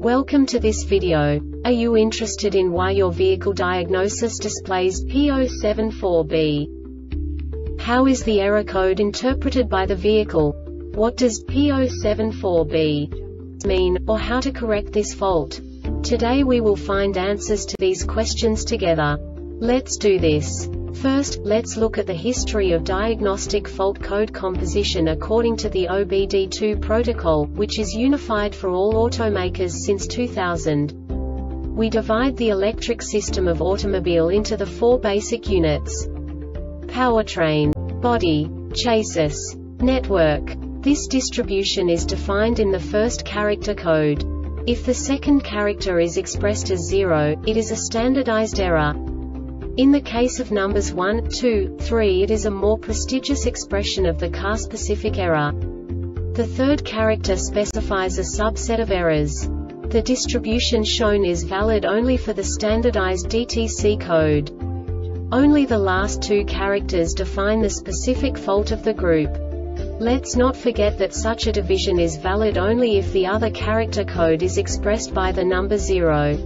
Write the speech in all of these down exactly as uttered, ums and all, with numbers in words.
Welcome to this video. Are you interested in why your vehicle diagnosis displays P zero seven four B? How is the error code interpreted by the vehicle? What does P zero seven four B mean, or how to correct this fault? Today we will find answers to these questions together. Let's do this. First, let's look at the history of diagnostic fault code composition according to the O B D two protocol, which is unified for all automakers since two thousand. We divide the electric system of automobile into the four basic units: powertrain, body, chassis, network. This distribution is defined in the first character code. If the second character is expressed as zero, it is a standardized error. In the case of numbers one, two, three, it is a more prestigious expression of the car-specific error. The third character specifies a subset of errors. The distribution shown is valid only for the standardized D T C code. Only the last two characters define the specific fault of the group. Let's not forget that such a division is valid only if the other character code is expressed by the number zero.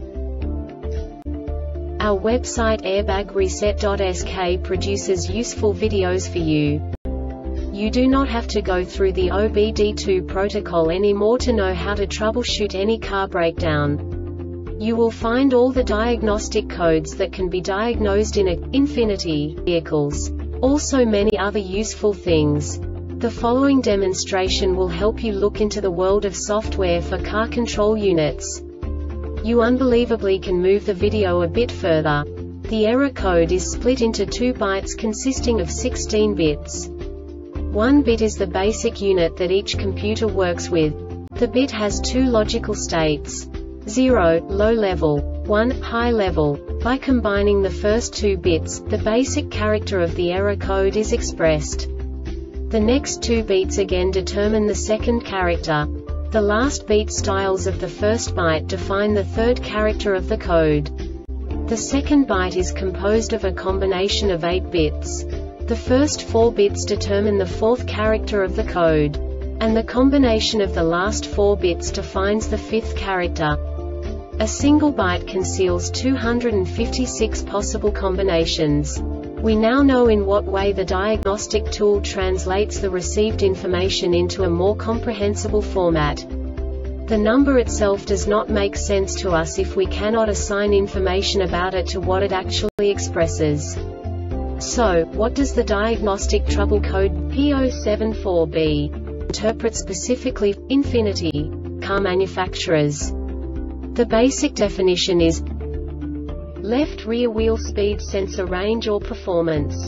Our website airbag reset dot S K produces useful videos for you. You do not have to go through the O B D two protocol anymore to know how to troubleshoot any car breakdown. You will find all the diagnostic codes that can be diagnosed in a Infiniti vehicles. Also many other useful things. The following demonstration will help you look into the world of software for car control units. You unbelievably can move the video a bit further. The error code is split into two bytes consisting of sixteen bits. One bit is the basic unit that each computer works with. The bit has two logical states: zero, low level, one, high level. By combining the first two bits, the basic character of the error code is expressed. The next two bits again determine the second character. The last beat styles of the first byte define the third character of the code. The second byte is composed of a combination of eight bits. The first four bits determine the fourth character of the code. And the combination of the last four bits defines the fifth character. A single byte conceals two hundred fifty-six possible combinations. We now know in what way the diagnostic tool translates the received information into a more comprehensible format. The number itself does not make sense to us if we cannot assign information about it to what it actually expresses. So, what does the diagnostic trouble code P zero seven four B interpret specifically for Infiniti car manufacturers? The basic definition is left rear wheel speed sensor range or performance.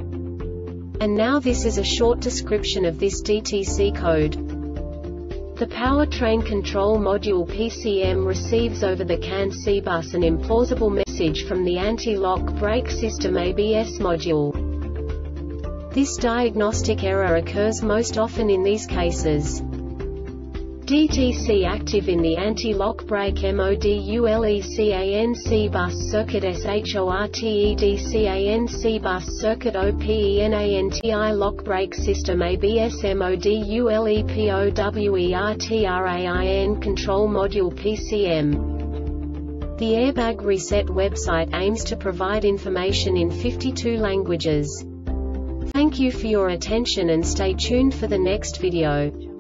And now this is a short description of this D T C code. The Powertrain Control Module P C M receives over the C A N C bus an implausible message from the anti-lock brake system A B S module. This diagnostic error occurs most often in these cases: D T C active in the anti-lock brake module C A N C bus circuit SHORTED bus circuit OPENANTI lock brake system A B S module POWERTRAIN control module P C M. The Airbag Reset website aims to provide information in fifty-two languages. Thank you for your attention and stay tuned for the next video.